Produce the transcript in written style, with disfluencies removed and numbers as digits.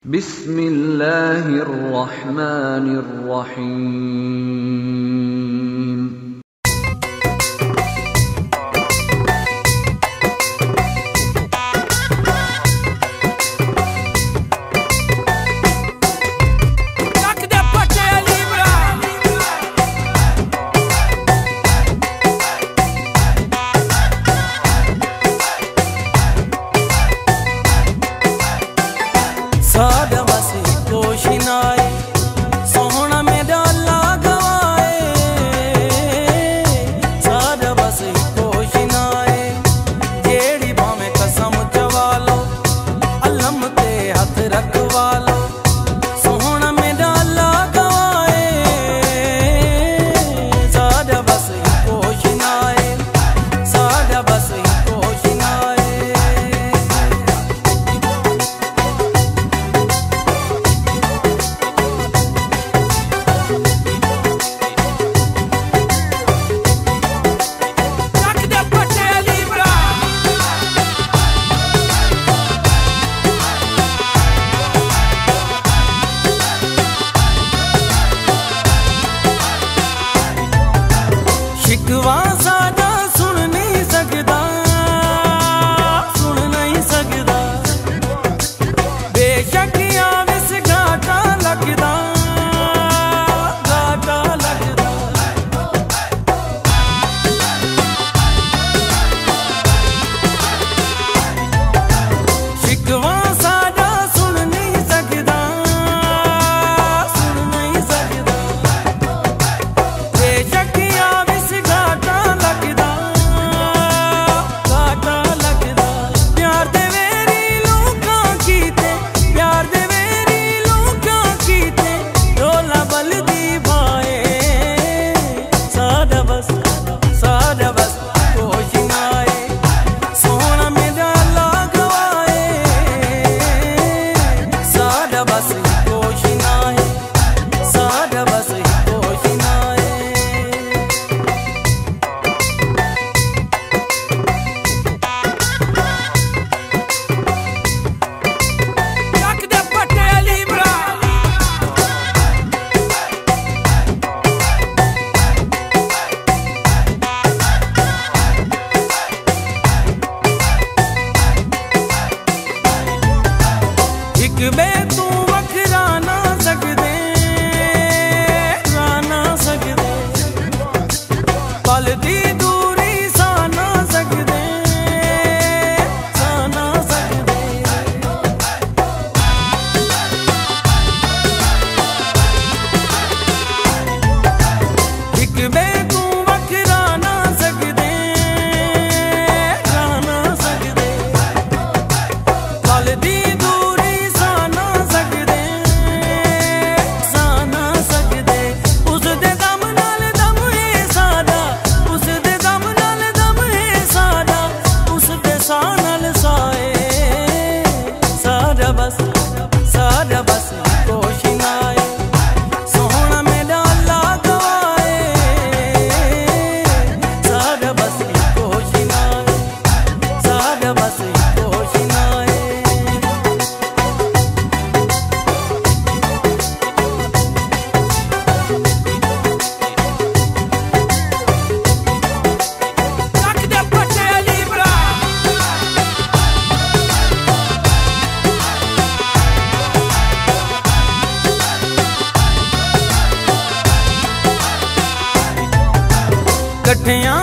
बिस्मिल्लाहिर्रहमानिर्रहीम। सादा बस कोशिनाए सोहना में डाला गवाए, सादा बस कोशिनाए जेड़ी भावे कसम चवालो अलम ते हाथ रखवालो, सोहना में डाला गवाए सादा बस कोशिनाए, सादा बस कोशिनाए। शिकवा सादा सुन नहीं सकदा, सुन नहीं सकदा, बेशक आविस घाटा लगदा, घाटा लगदा। शिकवा सादा सुन नहीं सकदा, सुन नहीं सकदा, बेशक आविस घाटा लगदा, घाटा लगदा। प्यार दे वेरी लोकां कीते, प्यार दे वेरी लोकां कीते रोला बलदी भाए, सादा बस कोशिनाए सोहना में डाला गवाए, सादा बस कोशिनाए, सादा बस कोशिनाए। इक बे तू वखरा ना सकदे, ना सकदे, पल दी दूरी सा ना सकदे, सा ना सकदे। इक बे तू वखरा ना सकदे, ना सकदे, पल दी दूरी सा ना सकदे, सा ना सकदे। उस दे दम नाल दम है सादा, उस दे दम नाल दम है सादा, उस दे सा नाल साए, सादा बस कोशिनाए सोहना में डाला गवाए, सादा बस कोशिनाए, सादा बस कोशिनाए। कट्ठियां